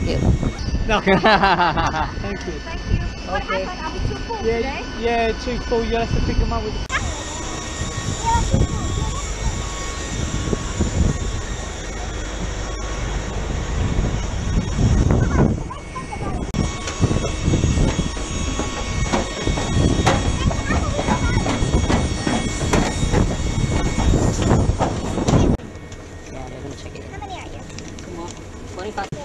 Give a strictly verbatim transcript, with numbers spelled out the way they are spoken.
you. No. Thank you. Thank you. What Okay. happened? Are we too full Yeah, today? yeah, too full. You'll have to pick them up with. Yeah, they're gonna check it in. How many are you? Come on. twenty-five.